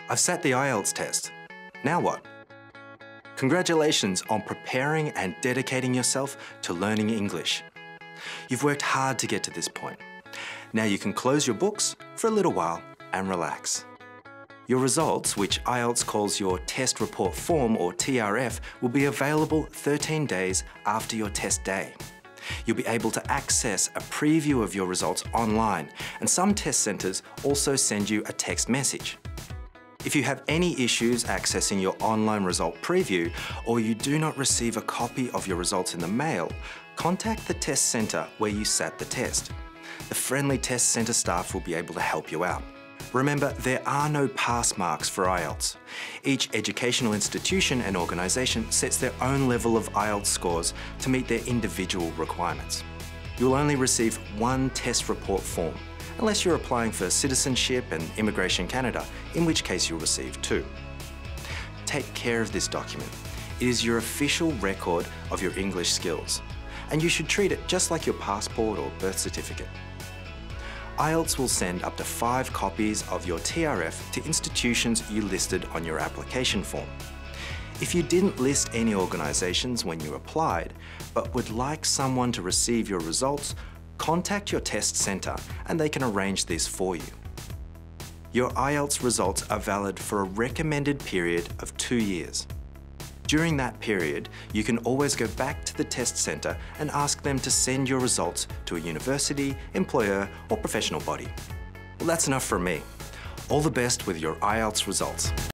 I've sat the IELTS test. Now what? Congratulations on preparing and dedicating yourself to learning English. You've worked hard to get to this point. Now you can close your books for a little while and relax. Your results, which IELTS calls your test report form or TRF, will be available 13 days after your test day. You'll be able to access a preview of your results online, and some test centres also send you a text message. If you have any issues accessing your online result preview, or you do not receive a copy of your results in the mail, contact the test centre where you sat the test. The friendly test centre staff will be able to help you out. Remember, there are no pass marks for IELTS. Each educational institution and organisation sets their own level of IELTS scores to meet their individual requirements. You'll only receive one test report form, unless you're applying for citizenship and Immigration Canada, in which case you'll receive two. Take care of this document. It is your official record of your English skills, and you should treat it just like your passport or birth certificate. IELTS will send up to 5 copies of your TRF to institutions you listed on your application form. If you didn't list any organisations when you applied, but would like someone to receive your results, contact your test centre and they can arrange this for you. Your IELTS results are valid for a recommended period of 2 years. During that period, you can always go back to the test centre and ask them to send your results to a university, employer or professional body. Well, that's enough from me. All the best with your IELTS results.